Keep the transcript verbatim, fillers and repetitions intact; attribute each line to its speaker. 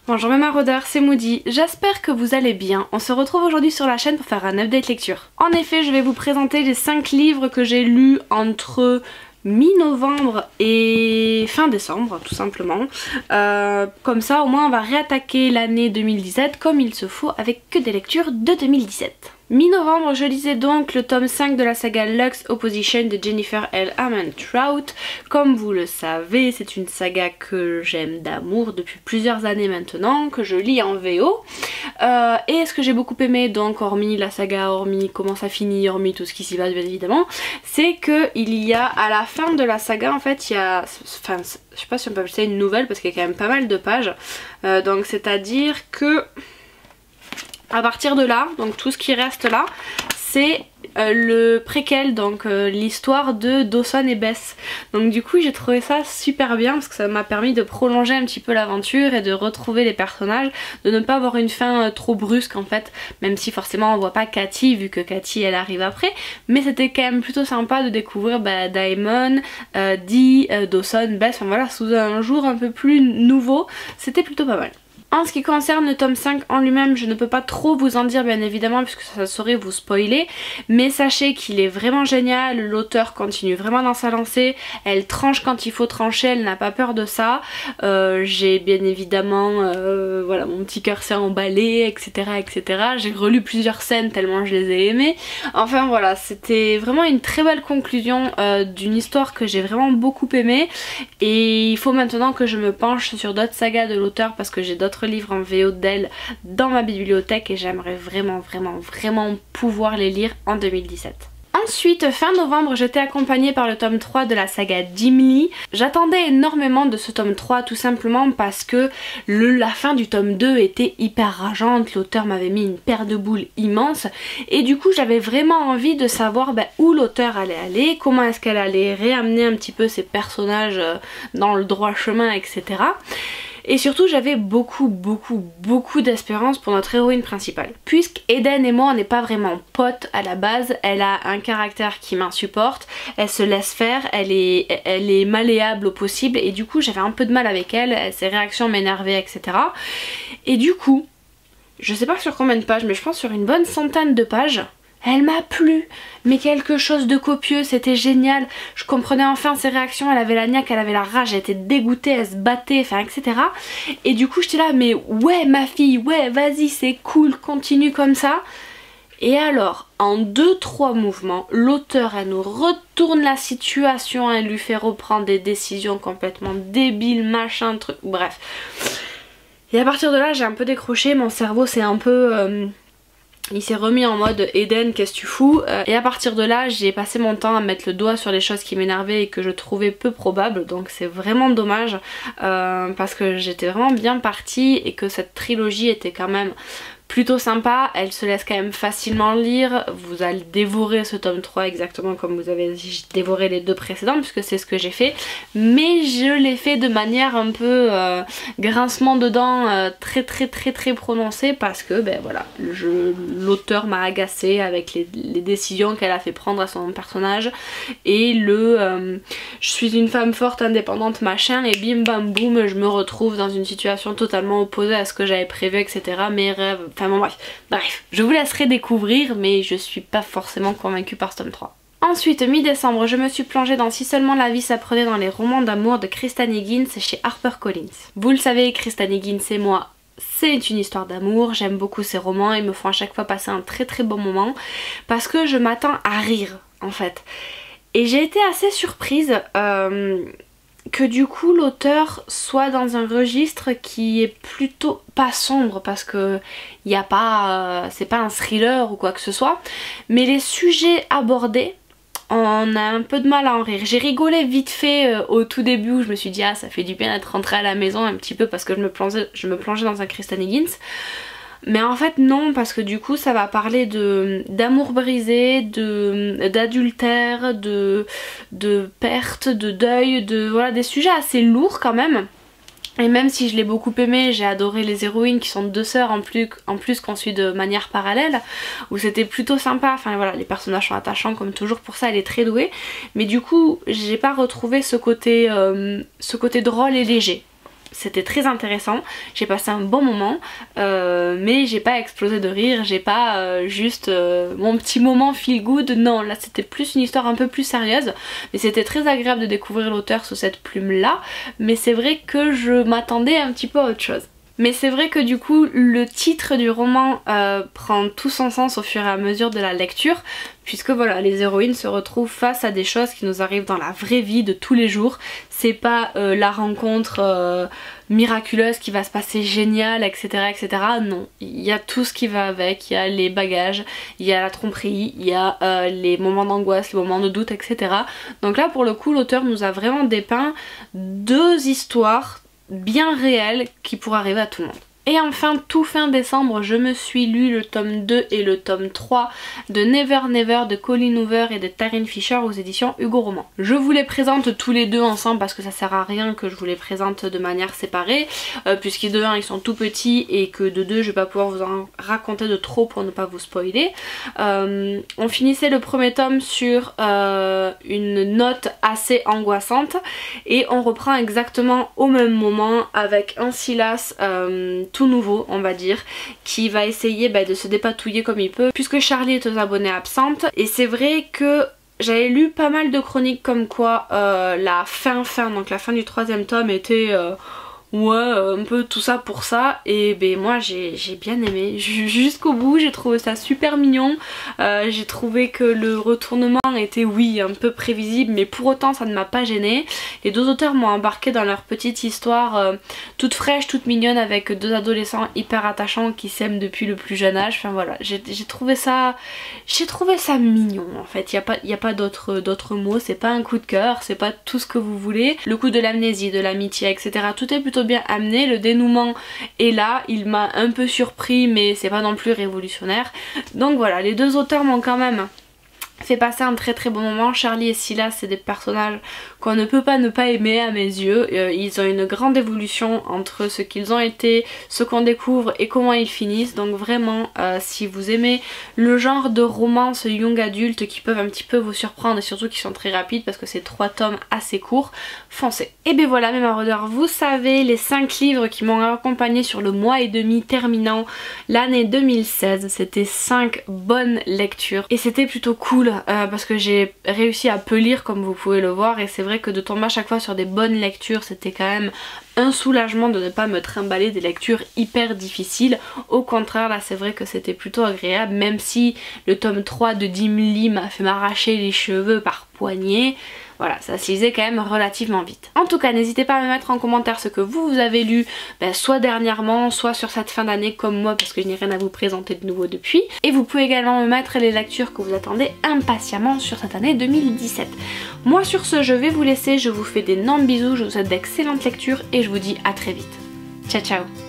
Speaker 1: Bonjour mes maraudeurs, c'est Moody, j'espère que vous allez bien. On se retrouve aujourd'hui sur la chaîne pour faire un update lecture. En effet, je vais vous présenter les cinq livres que j'ai lus entre mi-novembre et fin décembre tout simplement. Euh, comme ça au moins on va réattaquer l'année deux mille dix-sept comme il se faut avec que des lectures de deux mille dix-sept. Mi-novembre, je lisais donc le tome cinq de la saga Lux Opposition de Jennifer L. Armentrout. Comme vous le savez, c'est une saga que j'aime d'amour depuis plusieurs années maintenant, que je lis en V O. Euh, et ce que j'ai beaucoup aimé, donc hormis la saga, hormis comment ça finit, hormis tout ce qui s'y passe bien évidemment, c'est que il y a à la fin de la saga en fait il y a, enfin je sais pas si on peut appeler ça une nouvelle parce qu'il y a quand même pas mal de pages. Euh, donc c'est à dire que à partir de là, donc tout ce qui reste là, c'est euh, le préquel, donc euh, l'histoire de Dawson et Bess. Donc du coup j'ai trouvé ça super bien parce que ça m'a permis de prolonger un petit peu l'aventure et de retrouver les personnages, de ne pas avoir une fin euh, trop brusque en fait, même si forcément on voit pas Cathy vu que Cathy elle arrive après, mais c'était quand même plutôt sympa de découvrir bah, Diamond, euh, Dee, euh, Dawson, Bess, enfin voilà, sous un jour un peu plus nouveau, c'était plutôt pas mal. En ce qui concerne le tome cinq en lui-même, je ne peux pas trop vous en dire bien évidemment puisque ça saurait vous spoiler, mais sachez qu'il est vraiment génial, l'auteur continue vraiment dans sa lancée, elle tranche quand il faut trancher, elle n'a pas peur de ça. Euh, j'ai bien évidemment, euh, voilà, mon petit cœur s'est emballé, et cetera et cetera. J'ai relu plusieurs scènes tellement je les ai aimées. Enfin voilà, c'était vraiment une très belle conclusion euh, d'une histoire que j'ai vraiment beaucoup aimée et il faut maintenant que je me penche sur d'autres sagas de l'auteur parce que j'ai d'autres livres en V O d'elle dans ma bibliothèque et j'aimerais vraiment vraiment vraiment pouvoir les lire en deux mille dix-sept. Ensuite, fin novembre, j'étais accompagnée par le tome trois de la saga Jim Lee. J'attendais énormément de ce tome trois tout simplement parce que le, la fin du tome deux était hyper rageante, l'auteur m'avait mis une paire de boules immense et du coup j'avais vraiment envie de savoir ben, où l'auteur allait aller, comment est-ce qu'elle allait réamener un petit peu ses personnages dans le droit chemin, et cetera. Et surtout j'avais beaucoup beaucoup beaucoup d'espérance pour notre héroïne principale. Puisque Eden et moi on n'est pas vraiment potes à la base, elle a un caractère qui m'insupporte, elle se laisse faire, elle est, elle est malléable au possible et du coup j'avais un peu de mal avec elle, ses réactions m'énervaient, et cetera. Et du coup, je sais pas sur combien de pages mais je pense sur une bonne centaine de pages, elle m'a plu, mais quelque chose de copieux, c'était génial, je comprenais enfin ses réactions, elle avait la niaque, elle avait la rage, elle était dégoûtée, elle se battait, enfin et cetera. Et du coup j'étais là, mais ouais ma fille, ouais vas-y c'est cool, continue comme ça. Et alors, en deux trois mouvements, l'auteur elle nous retourne la situation, elle lui fait reprendre des décisions complètement débiles, machin, truc, bref. Et à partir de là j'ai un peu décroché, mon cerveau s'est un peu... Euh, il s'est remis en mode Eden qu'est-ce que tu fous, euh, et à partir de là j'ai passé mon temps à mettre le doigt sur les choses qui m'énervaient et que je trouvais peu probables, donc c'est vraiment dommage euh, parce que j'étais vraiment bien partie et que cette trilogie était quand même plutôt sympa, elle se laisse quand même facilement lire, vous allez dévorer ce tome trois exactement comme vous avez dévoré les deux précédents puisque c'est ce que j'ai fait, mais je l'ai fait de manière un peu euh, grincement de dents, euh, très très très très prononcée parce que ben voilà, l'auteur m'a agacée avec les, les décisions qu'elle a fait prendre à son personnage et le euh, je suis une femme forte indépendante machin et bim bam boum je me retrouve dans une situation totalement opposée à ce que j'avais prévu, etc. Mes rêves, enfin bon bref, bref, je vous laisserai découvrir mais je suis pas forcément convaincue par ce tome trois. Ensuite, mi-décembre, je me suis plongée dans Si seulement la vie s'apprenait dans les romans d'amour de Kristen Higgins chez HarperCollins. Vous le savez, Kristen Higgins et moi, c'est une histoire d'amour, j'aime beaucoup ces romans, ils me font à chaque fois passer un très très bon moment parce que je m'attends à rire en fait. Et j'ai été assez surprise euh, que du coup l'auteur soit dans un registre qui est plutôt pas sombre parce que y a pas, euh, c'est pas un thriller ou quoi que ce soit, mais les sujets abordés, on a un peu de mal à en rire. J'ai rigolé vite fait euh, au tout début où je me suis dit ah ça fait du bien d'être rentrée à la maison un petit peu parce que je me plongeais, je me plongeais dans un Kristen Higgins. Mais en fait non, parce que du coup ça va parler de d'amour brisé, de d'adultère, de, de perte, de deuil, de voilà des sujets assez lourds quand même. Et même si je l'ai beaucoup aimé, j'ai adoré les héroïnes qui sont deux sœurs en plus, en plus qu'on suit de manière parallèle, où c'était plutôt sympa, enfin voilà, les personnages sont attachants comme toujours, pour ça elle est très douée, mais du coup j'ai pas retrouvé ce côté, euh, ce côté drôle et léger. c'était très intéressant, j'ai passé un bon moment, euh, mais j'ai pas explosé de rire, j'ai pas euh, juste euh, mon petit moment feel good, non, là c'était plus une histoire un peu plus sérieuse, mais c'était très agréable de découvrir l'auteur sous cette plume là, mais c'est vrai que je m'attendais un petit peu à autre chose. Mais c'est vrai que du coup le titre du roman euh, prend tout son sens au fur et à mesure de la lecture, puisque voilà, les héroïnes se retrouvent face à des choses qui nous arrivent dans la vraie vie de tous les jours. C'est pas euh, la rencontre euh, miraculeuse qui va se passer géniale, etc, etc. Non, il y a tout ce qui va avec, il y a les bagages, il y a la tromperie, il y a euh, les moments d'angoisse, les moments de doute, et cetera. Donc là pour le coup l'auteur nous a vraiment dépeint deux histoires bien réel qui pourrait arriver à tout le monde. Et enfin, tout fin décembre, je me suis lu le tome deux et le tome trois de Never Never de Colleen Hoover et de Taryn Fisher aux éditions Hugo Roman. Je vous les présente tous les deux ensemble parce que ça sert à rien que je vous les présente de manière séparée, euh, puisque de un ils sont tout petits et que de deux je vais pas pouvoir vous en raconter de trop pour ne pas vous spoiler. Euh, on finissait le premier tome sur euh, une note assez angoissante et on reprend exactement au même moment avec un Silas euh, tout nouveau on va dire, qui va essayer bah, de se dépatouiller comme il peut puisque Charlie est aux abonnés absentes. Et c'est vrai que j'avais lu pas mal de chroniques comme quoi euh, la fin fin, donc la fin du troisième tome était euh, ouais un peu tout ça pour ça, et ben moi j'ai bien aimé jusqu'au bout, j'ai trouvé ça super mignon, euh, j'ai trouvé que le retournement était oui un peu prévisible mais pour autant ça ne m'a pas gênée. Les deux auteurs m'ont embarqué dans leur petite histoire euh, toute fraîche, toute mignonne avec deux adolescents hyper attachants qui s'aiment depuis le plus jeune âge, enfin voilà, j'ai trouvé ça j'ai trouvé ça mignon en fait, il n'y a pas, y a pas d'autres d'autres mots, c'est pas un coup de cœur, c'est pas tout ce que vous voulez, le coup de l'amnésie, de l'amitié, et cetera. Tout est plutôt bien amené, le dénouement est là, il m'a un peu surpris mais c'est pas non plus révolutionnaire. Donc voilà, les deux auteurs m'ont quand même fait passer un très très bon moment. Charlie et Silas c'est des personnages qu'on ne peut pas ne pas aimer à mes yeux, euh, ils ont une grande évolution entre ce qu'ils ont été, ce qu'on découvre et comment ils finissent, donc vraiment euh, si vous aimez le genre de romance young adulte qui peuvent un petit peu vous surprendre et surtout qui sont très rapides parce que c'est trois tomes assez courts, foncez. Et bien voilà mes maraudeurs, vous savez les cinq livres qui m'ont accompagné sur le mois et demi terminant l'année deux mille seize, c'était cinq bonnes lectures et c'était plutôt cool euh, parce que j'ai réussi à peu lire comme vous pouvez le voir, et c'est vrai que de tomber à chaque fois sur des bonnes lectures c'était quand même un soulagement de ne pas me trimballer des lectures hyper difficiles. Au contraire là c'est vrai que c'était plutôt agréable, même si le tome trois de Jim Lee m'a fait m'arracher les cheveux par poignée. Voilà, ça se lisait quand même relativement vite. En tout cas, n'hésitez pas à me mettre en commentaire ce que vous, vous avez lu, ben, soit dernièrement, soit sur cette fin d'année comme moi, parce que je n'ai rien à vous présenter de nouveau depuis. Et vous pouvez également me mettre les lectures que vous attendez impatiemment sur cette année deux mille dix-sept. Moi sur ce, je vais vous laisser, je vous fais d'énormes bisous, je vous souhaite d'excellentes lectures et je vous dis à très vite. Ciao ciao.